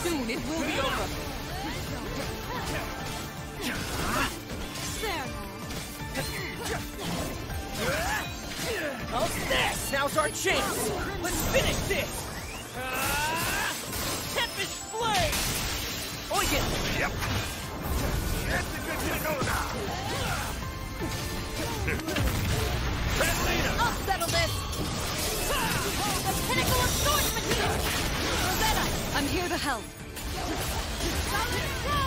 Soon it will be over. How's this? Now's our chance! Let's finish this! Tempest Flame! Oigan! Yep. That's a good to know now. I'll settle this! The pinnacle of swordsmanship! Rosetta, I'm here to help.